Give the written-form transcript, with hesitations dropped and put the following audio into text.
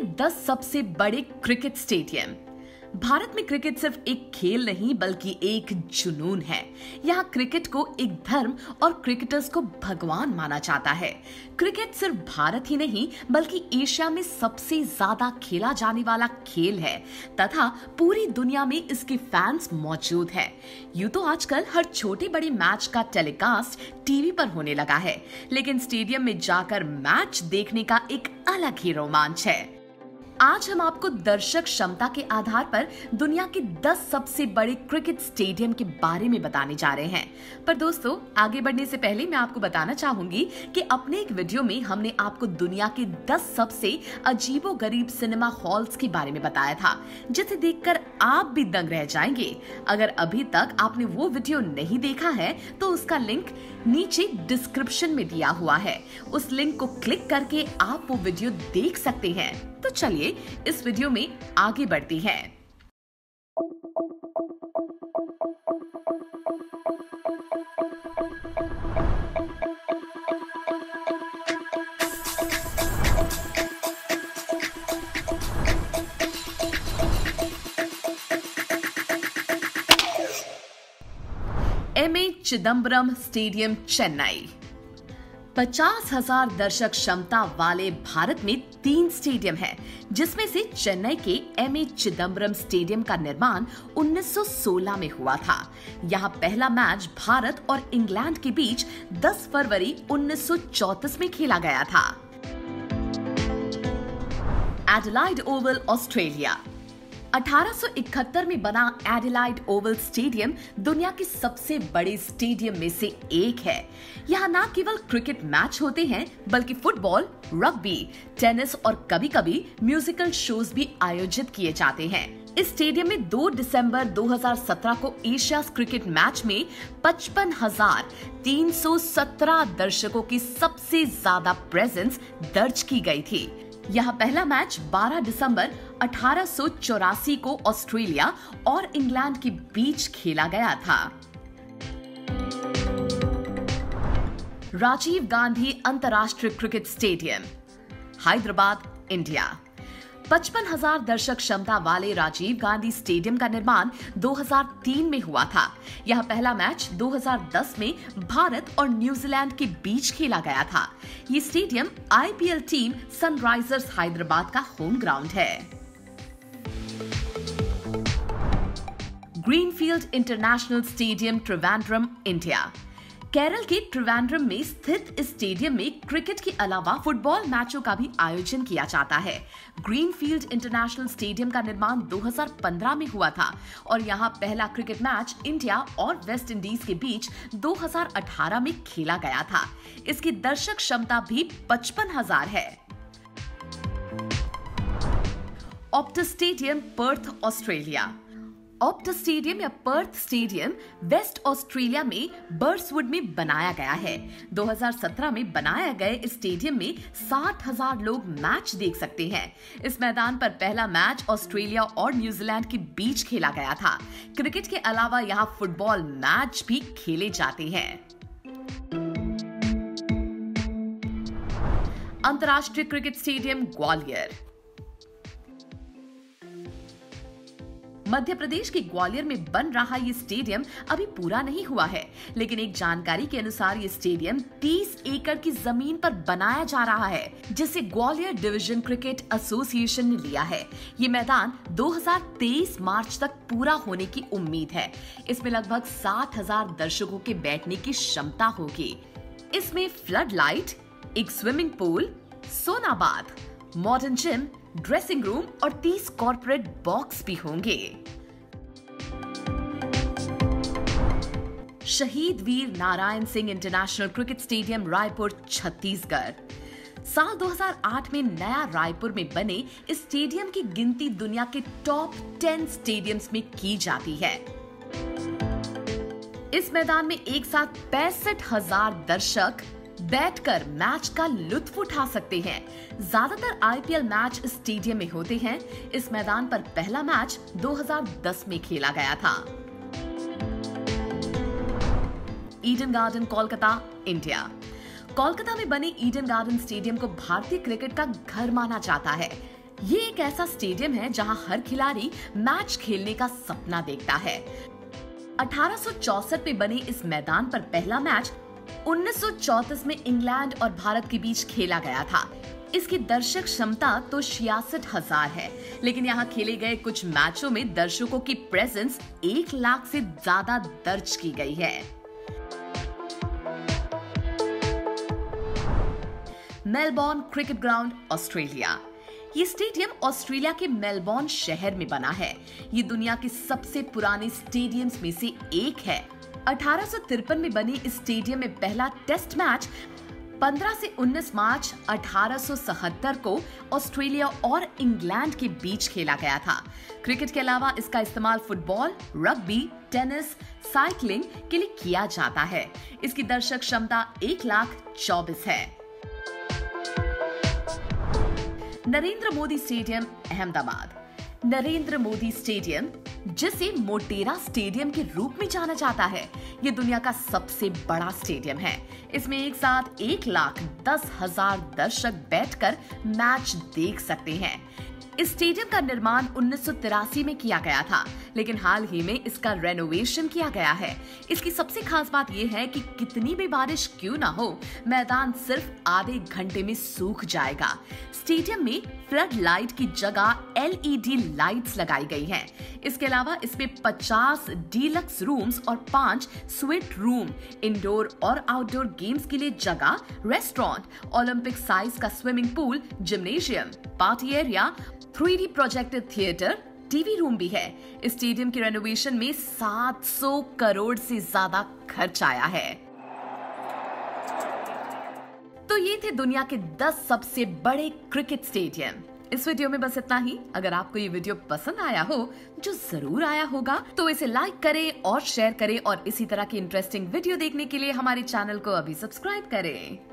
10 सबसे बड़े cricket stadium. Bharat में क्रिकेट सिर्फ एक खेल नहीं बल्कि एक जुनून है। यहाँ क्रिकेट को एक धर्म और क्रिकेटर्स को भगवान माना जाता है। क्रिकेट सिर्फ भारत ही नहीं बल्कि एशिया में सबसे ज्यादा खेला जाने वाला खेल है तथा पूरी दुनिया में इसके फैंस मौजूद हैं। यूं तो आजकल हर छोटे बड़े मैच का टेलीकास्ट टीवी पर होने लगा है, लेकिन स्टेडियम में जाकर मैच देखने का एक अलग ही रोमांच है। आज हम आपको दर्शक क्षमता के आधार पर दुनिया के 10 सबसे बड़े क्रिकेट स्टेडियम के बारे में बताने जा रहे हैं। पर दोस्तों, आगे बढ़ने से पहले मैं आपको बताना चाहूंगी कि अपने एक वीडियो में हमने आपको दुनिया के 10 सबसे अजीबोगरीब सिनेमा हॉल्स के बारे में बताया था, जिसे देखकर आप भी दंग रह जाएंगे। अगर अभी तक आपने वो वीडियो नहीं देखा है तो उसका लिंक नीचे डिस्क्रिप्शन में दिया हुआ है। उस लिंक को क्लिक करके आप वो वीडियो देख सकते हैं। तो चलिए इस वीडियो में आगे बढ़ते हैं। MA Chidambaram stadium, Chennai. 50,000 दर्शक क्षमता वाले भारत में 3 स्टेडियम हैं, जिसमें से चेन्नई के एमए चिदम्बरम स्टेडियम का निर्माण 1916 में हुआ था। यहाँ पहला मैच भारत और इंग्लैंड के बीच 10 फरवरी 1934 में खेला गया था। एडिलाइड ओवल, ऑस्ट्रेलिया। 1871 में बना एडिलाइड ओवल स्टेडियम दुनिया के सबसे बड़े स्टेडियम में से एक है। यहाँ न केवल क्रिकेट मैच होते हैं बल्कि फुटबॉल, रग्बी, टेनिस और कभी-कभी म्यूजिकल शोज भी आयोजित किए जाते हैं। इस स्टेडियम में 2 दिसंबर 2017 को एशिया क्रिकेट मैच में 55,317 दर्शकों की सबसे ज्यादा प्रेजेंस दर्ज की गई थी। यह पहला मैच 12 दिसंबर 1884 को ऑस्ट्रेलिया और इंग्लैंड के बीच खेला गया था। राजीव गांधी अंतर्राष्ट्रीय क्रिकेट स्टेडियम, हैदराबाद, इंडिया। 55,000 दर्शक क्षमता वाले राजीव गांधी स्टेडियम का निर्माण 2003 में हुआ था। यह पहला मैच 2010 में भारत और न्यूजीलैंड के बीच खेला गया था। ये stadium IPL team Sunrisers Hyderabad का होम ग्राउंड है। Greenfield international stadium, Trivandrum, India. Kerala के त्रिवेंद्रम में स्थित इस स्टेडियम में क्रिकेट के अलावा फुटबॉल मैचों का भी आयोजन किया जाता है। ग्रीनफील्ड इंटरनेशनल स्टेडियम का निर्माण 2015 में हुआ था और यहाँ पहला क्रिकेट मैच इंडिया और वेस्ट इंडीज के बीच 2018 में खेला गया था। इसकी दर्शक क्षमता भी 55,000 है। Optus stadium, Perth, Australia. Optus stadium या पर्थ स्टेडियम वेस्ट ऑस्ट्रेलिया में बर्सवुड में बनाया गया है। 2017 में बनाया गए इस स्टेडियम में 60,000 लोग मैच देख सकते हैं। इस मैदान पर पहला मैच ऑस्ट्रेलिया और न्यूजीलैंड के बीच खेला गया था। क्रिकेट के अलावा यहाँ फुटबॉल मैच भी खेले जाते हैं। अंतर्राष्ट्रीय क्रिकेट स्टेडियम, ग्वालियर। मध्य प्रदेश के ग्वालियर में बन रहा ये स्टेडियम अभी पूरा नहीं हुआ है, लेकिन एक जानकारी के अनुसार ये स्टेडियम 30 एकड़ की जमीन पर बनाया जा रहा है, जिसे ग्वालियर डिवीजन क्रिकेट एसोसिएशन ने लिया है। ये मैदान 2023 मार्च तक पूरा होने की उम्मीद है। इसमें लगभग 60,000 दर्शकों के बैठने की क्षमता होगी। इसमें फ्लड लाइट, एक swimming pool, sauna bath, modern gym, dressing room और 30 कॉर्पोरेट बॉक्स भी होंगे। Shaheed Veer Narayan Singh international cricket stadium, Raipur, Chhattisgarh. साल 2008 में नया रायपुर में बने इस स्टेडियम की गिनती दुनिया के टॉप 10 स्टेडियम्स में की जाती है। इस मैदान में एक साथ 65,000 दर्शक बैठकर मैच का लुत्फ उठा सकते हैं। ज्यादातर आईपीएल मैच इस स्टेडियम में होते हैं। इस मैदान पर पहला मैच 2010 में खेला गया था। Eden garden, Kolkata, India. Kolkata में बने ईडन गार्डन स्टेडियम को भारतीय क्रिकेट का घर माना जाता है। ये एक ऐसा स्टेडियम है जहां हर खिलाड़ी मैच खेलने का सपना देखता है। 1864 में बने इस मैदान पर पहला मैच 1934 में इंग्लैंड और भारत के बीच खेला गया था। इसकी दर्शक क्षमता तो 66,000 है, लेकिन यहाँ खेले गए कुछ मैचों में दर्शकों की प्रेजेंस 1 लाख से ज्यादा दर्ज की गई है। Melbourne cricket ground, Australia. ये स्टेडियम ऑस्ट्रेलिया के मेलबोर्न शहर में बना है। ये दुनिया के सबसे पुराने स्टेडियम्स में से एक है। 1853 में बने इस स्टेडियम में पहला टेस्ट मैच 15 से 19 मार्च 1877 को ऑस्ट्रेलिया और इंग्लैंड के बीच खेला गया था। क्रिकेट के अलावा इसका इस्तेमाल फुटबॉल, रग्बी, टेनिस, साइकिलिंग के लिए किया जाता है। इसकी दर्शक क्षमता 1,24,000 है। नरेंद्र मोदी स्टेडियम, अहमदाबाद। नरेंद्र मोदी स्टेडियम, जिसे मोटेरा स्टेडियम के रूप में जाना जाता है, ये दुनिया का सबसे बड़ा स्टेडियम है। इसमें एक साथ 1,10,000 दर्शक बैठकर मैच देख सकते हैं। इस स्टेडियम का निर्माण 1983 में किया गया था, लेकिन हाल ही में इसका रेनोवेशन किया गया है। इसकी सबसे खास बात यह है कि कितनी भी बारिश क्यों ना हो, मैदान सिर्फ आधे घंटे में सूख जाएगा। स्टेडियम में फ्लड लाइट की जगह LED लाइट्स लगाई गई हैं। इसके अलावा इसमें 50 डीलक्स रूम्स और 5 स्वीट रूम, इंडोर और आउटडोर गेम्स के लिए जगह, रेस्टोरेंट, ओलंपिक साइज का swimming pool, gymnasium, party area, 3D projected theatre, TV room भी है। इस स्टेडियम के रेनोवेशन में 700 करोड़ से ज्यादा खर्च आया है। तो ये थे दुनिया के 10 सबसे बड़े क्रिकेट स्टेडियम। इस वीडियो में बस इतना ही। अगर आपको ये वीडियो पसंद आया हो, जो जरूर आया होगा, तो इसे लाइक करें और शेयर करें और इसी तरह की इंटरेस्टिंग वीडियो देखने के लिए हमारे चैनल को अभी सब्सक्राइब करें।